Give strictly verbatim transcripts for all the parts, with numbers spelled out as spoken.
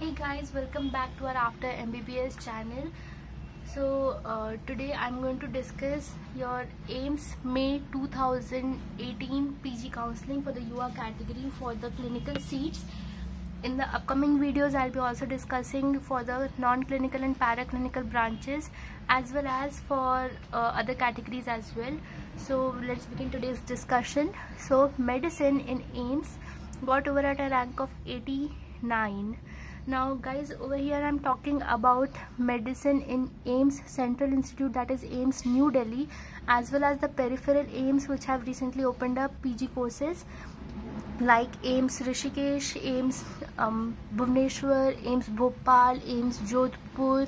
Hey guys, welcome back to our After M B B S channel. So uh, today I'm going to discuss your AIIMS May two thousand eighteen P G Counselling for the U R category for the clinical seats. In the upcoming videos I'll be also discussing for the non-clinical and paraclinical branches as well as for uh, other categories as well. So let's begin today's discussion. So medicine in AIIMS got over at a rank of eighty-nine. Now guys, over here I'm talking about medicine in AIIMS Central Institute, that is AIIMS New Delhi, as well as the peripheral AIIMS which have recently opened up P G courses like AIIMS Rishikesh, AIIMS um, Bhubaneswar, AIIMS Bhopal, AIIMS Jodhpur,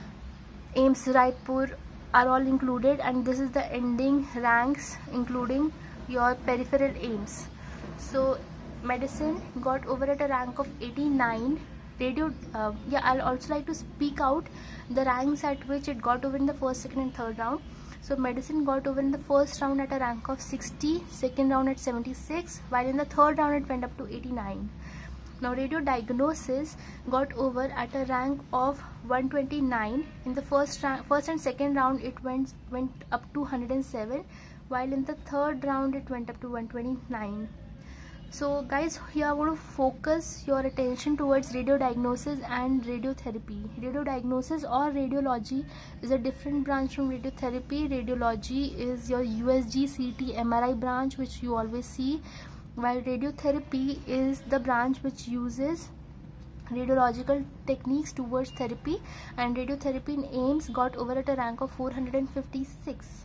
AIIMS Raipur are all included, and this is the ending ranks including your peripheral AIIMS. So medicine got over at a rank of eighty-nine. Radio, uh, yeah, I'll also like to speak out the ranks at which it got over in the first, second and third round. So medicine got over in the first round at a rank of sixty, second round at seventy-six, while in the third round it went up to eighty-nine. Now radio diagnosis got over at a rank of one twenty-nine. In the first round, first and second round it went went up to one hundred seven, while in the third round it went up to one twenty-nine. So guys, here I want to focus your attention towards radio diagnosis and radiotherapy. Radio diagnosis or radiology is a different branch from radiotherapy. Radiology is your U S G, C T, M R I branch which you always see, while radiotherapy is the branch which uses radiological techniques towards therapy, and radiotherapy in AIIMS got over at a rank of four hundred fifty-six.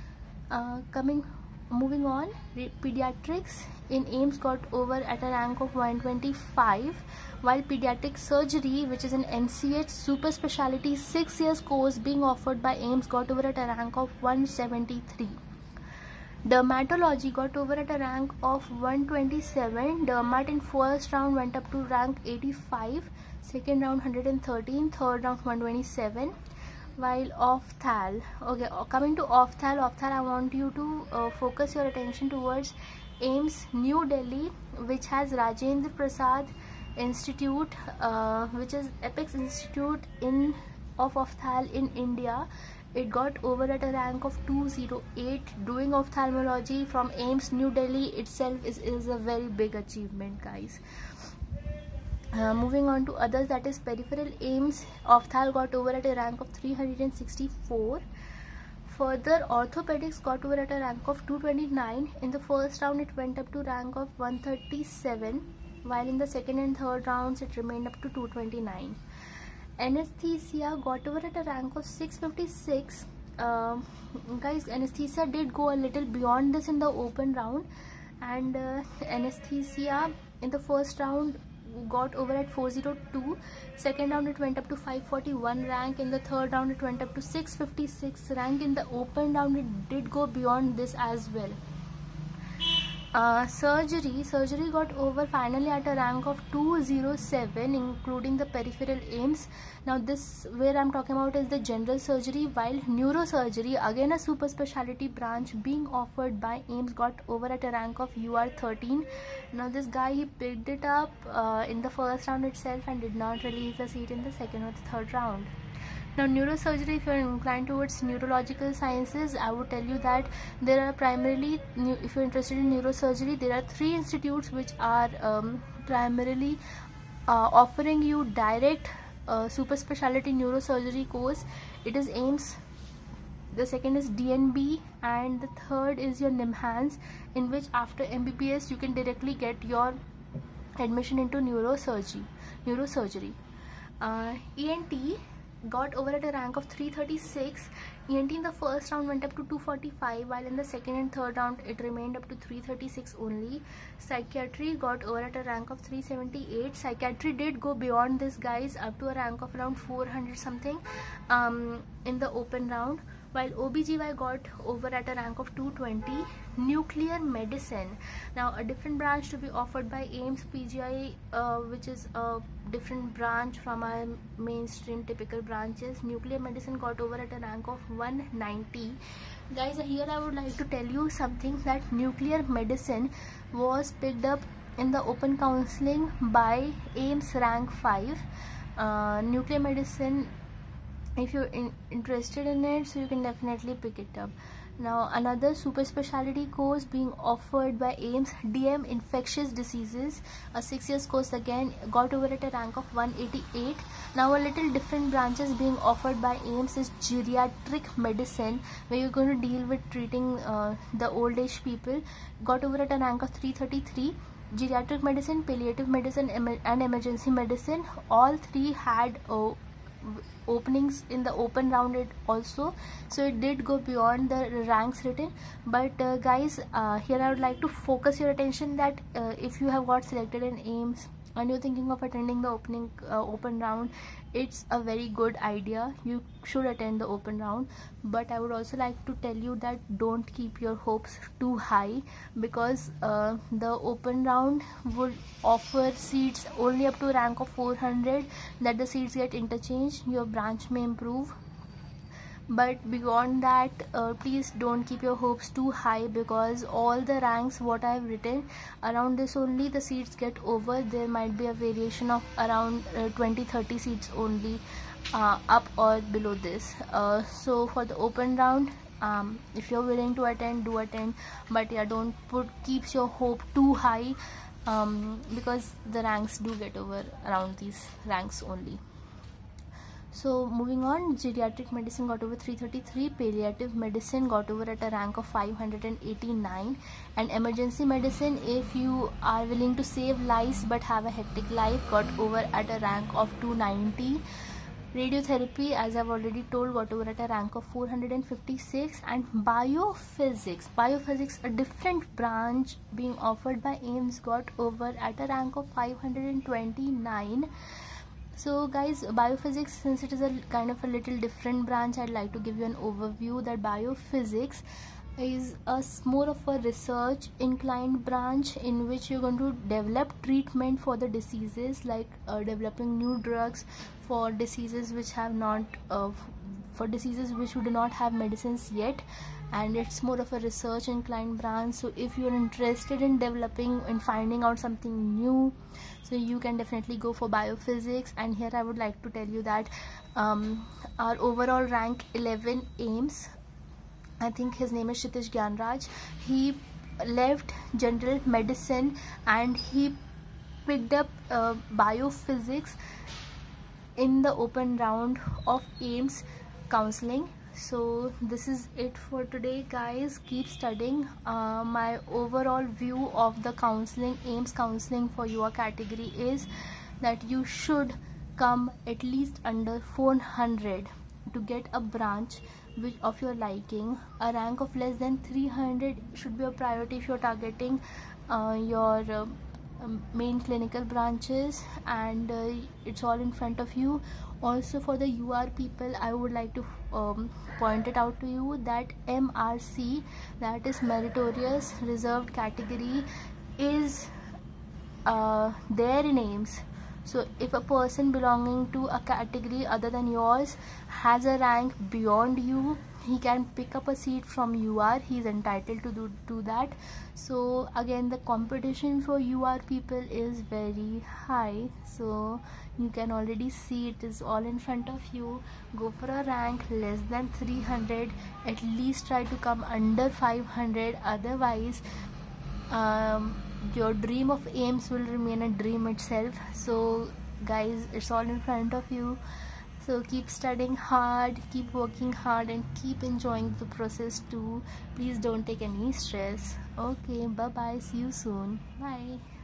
Uh, coming Moving on, pediatrics in AIIMS got over at a rank of one twenty-five, while pediatric surgery, which is an N C H super specialty six years course being offered by AIIMS, got over at a rank of one seventy-three. Dermatology got over at a rank of one twenty-seven. Dermat in first round went up to rank eighty-five, second round one hundred thirteen, third round one twenty-seven. While ophthal, okay, coming to ophthal, ophthal I want you to uh, focus your attention towards AIIMS New Delhi, which has Rajendra Prasad Institute, uh, which is Apex Institute in of ophthal in India. It got over at a rank of two oh eight. Doing ophthalmology from AIIMS New Delhi itself is, is a very big achievement, guys. Uh, moving on to others, that is peripheral AIIMS, ophthal got over at a rank of three hundred sixty-four. Further, orthopedics got over at a rank of two twenty-nine. In the first round it went up to rank of one thirty-seven, while in the second and third rounds it remained up to two twenty-nine. Anesthesia got over at a rank of six fifty-six. Uh, guys, anesthesia did go a little beyond this in the open round, and uh, anesthesia in the first round got over at four oh two, second round it went up to five forty-one rank, in the third round it went up to six fifty-six rank, in the open round it did go beyond this as well. Uh, surgery, surgery got over finally at a rank of two oh seven, including the peripheral AIIMS. Now this where I'm talking about is the general surgery, while neurosurgery, again a super specialty branch being offered by AIIMS, got over at a rank of U R thirteen. Now this guy, he picked it up uh, in the first round itself and did not release the seat in the second or the third round. Now neurosurgery, if you are inclined towards neurological sciences, I would tell you that there are primarily, if you are interested in neurosurgery, there are three institutes which are um, primarily uh, offering you direct uh, super specialty neurosurgery course. It is AIIMS, the second is D N B, and the third is your NIMHANS, in which after M B B S you can directly get your admission into neurosurgery. neurosurgery. Uh, E N T got over at a rank of three thirty-six. E N T in the first round went up to two forty-five, while in the second and third round it remained up to three thirty-six only. Psychiatry got over at a rank of three seventy-eight. Psychiatry did go beyond this, guys, up to a rank of around four hundred something um, in the open round, while O B G Y got over at a rank of two twenty. Nuclear medicine, now a different branch to be offered by AIIMS P G I, uh, which is a different branch from our mainstream typical branches. Nuclear medicine got over at a rank of one ninety. Guys, here I would like to tell you something, that nuclear medicine was picked up in the open counseling by AIIMS rank five, uh, nuclear medicine. If you're in, interested in it, so you can definitely pick it up. Now another super specialty course being offered by AIIMS, D M infectious diseases, a six years course, again got over at a rank of one eighty-eight. Now a little different branches being offered by AIIMS is geriatric medicine, where you're going to deal with treating uh, the old age people, got over at a rank of three thirty-three. Geriatric medicine, palliative medicine and emergency medicine, all three had uh, openings in the open round it also, so it did go beyond the ranks written. But uh, guys, uh, here I would like to focus your attention that uh, if you have got selected in AIIMS and you're thinking of attending the opening uh, open round, it's a very good idea. You should attend the open round, but I would also like to tell you that don't keep your hopes too high, because uh, the open round would offer seats only up to a rank of four hundred, that the seats get interchanged, your branch may improve. But beyond that, uh, please don't keep your hopes too high, because all the ranks what I have written around this only the seats get over. There might be a variation of around uh, twenty thirty seats only, uh, up or below this. Uh, so for the open round, um, if you're willing to attend, do attend, but yeah, don't put keeps your hope too high, um, because the ranks do get over around these ranks only. So moving on, geriatric medicine got over three thirty-three, palliative medicine got over at a rank of five eighty-nine, and emergency medicine, if you are willing to save lives but have a hectic life, got over at a rank of two ninety. Radiotherapy, as I've already told, got over at a rank of four fifty-six, and biophysics, biophysics, a different branch being offered by AIIMS, got over at a rank of five twenty-nine. So guys, biophysics, since it is a kind of a little different branch, I'd like to give you an overview that biophysics is a more of a research inclined branch in which you're going to develop treatment for the diseases, like uh, developing new drugs for diseases which have not uh, for diseases which do not have medicines yet, and it's more of a research inclined branch. So if you're interested in developing and finding out something new, so you can definitely go for biophysics. And here I would like to tell you that um, our overall rank eleven AIIMS, I think his name is Shitish Gyanraj, he left general medicine and he picked up uh, biophysics in the open round of AIIMS counseling. So this is it for today, guys. Keep studying. Uh, my overall view of the counseling, AIIMS counseling for your category, is that you should come at least under four hundred to get a branch which of your liking. A rank of less than three hundred should be a priority if you're targeting uh, your uh, um, main clinical branches, and uh, it's all in front of you. Also for the U R people, I would like to um, point it out to you that M R C, that is meritorious reserved category, is uh, there in AIIMS. So if a person belonging to a category other than yours has a rank beyond you, he can pick up a seat from U R. He is entitled to do, do that. So again, the competition for U R people is very high. So you can already see it is all in front of you. Go for a rank less than three hundred. At least try to come under five hundred. Otherwise, um, your dream of AIIMS will remain a dream itself. So guys, it's all in front of you. So keep studying hard, keep working hard, and keep enjoying the process too. Please don't take any stress. Okay, bye bye, see you soon. Bye.